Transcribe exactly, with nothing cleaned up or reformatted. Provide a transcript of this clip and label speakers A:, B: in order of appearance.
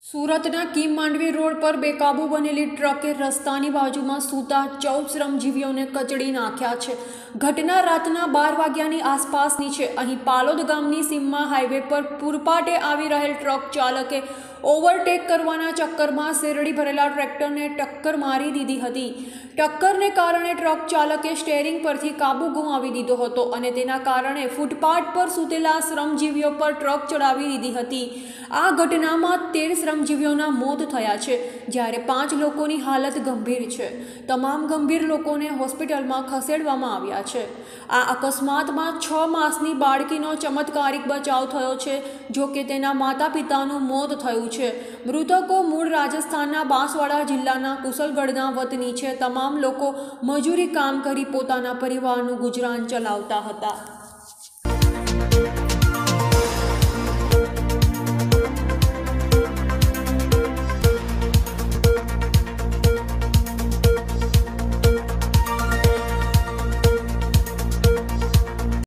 A: સુરતના કીમ માંડવી રોડ પર બેકાબુ બનેલી ટ્રકે રસ્તાની બાજુમાં સૂતા ચૌદ શ્રમજીવીઓને કચડી નાખ્યા છે। ઘટના રાતના બાર વાગ્યાની આસપાસની છે। અહીં પાલોદ ગામની સીમમાં હાઈવે પર પૂરપાટે આવી રહેલ ટ્રક ચાલકે ઓવરટેક કરવાના ચક્કરમાં શેરડી ભરેલા ટ્રેક્ટરને ટક્કર મારી દીધી હતી। ટક્કરને કારણે ટ્રક ચાલકે સ્ટેરિંગ પરથી કાબુ ગુમાવી દીધો હતો અને તેના કારણે ફૂટપાથ પર સૂતેલા શ્રમજીવીઓ પર ટ્રક ચડાવી દીધી હતી। આ ઘટનામાં તેર શ્રમજીવીઓના મોત થયા છે, જ્યારે પાંચ લોકોની હાલત ગંભીર છે। તમામ ગંભીર લોકોને હોસ્પિટલમાં ખસેડવામાં આવ્યા છે। આ અકસ્માતમાં છ માસની બાળકીનો ચમત્કારિક બચાવ થયો છે, જો કે તેના માતા પિતાનું મોત થયું છે। મૃતકો મૂળ રાજસ્થાનના બાંસવાડા જિલ્લાના કુશલગઢના વતની છે। તમામ લોકો મજૂરી કામ કરી પોતાના પરિવારનું ગુજરાન ચલાવતા હતા।